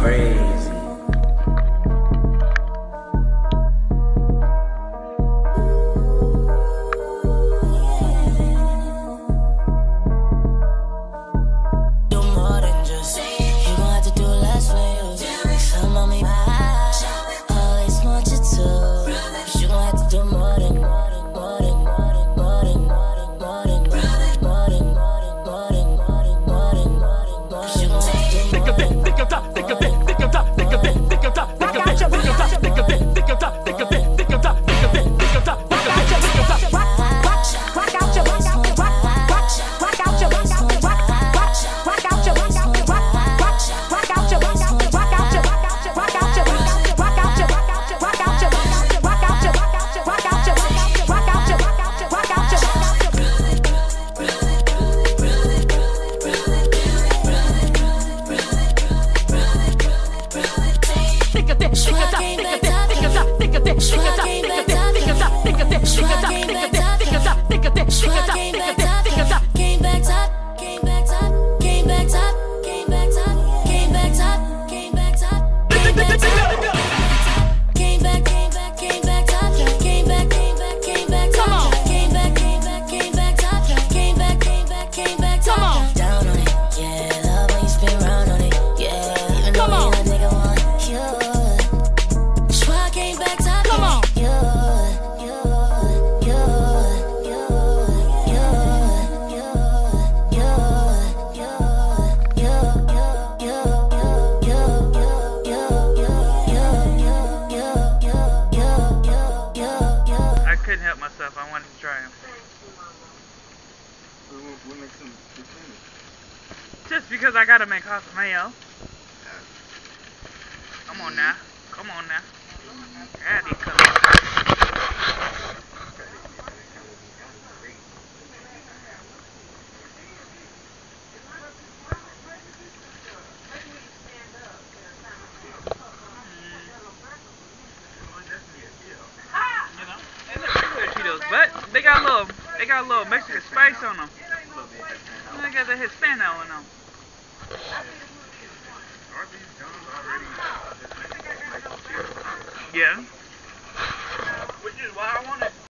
crazy. Myself, I wanted to try them. What makes them distinct? Just because I gotta make hot mayo. Come on now. Come on now. Yeah, these colors. But they got a little Mexican spice on them. They got the Hispano on them. Aren't these guns already Yeah. Which is why I wanted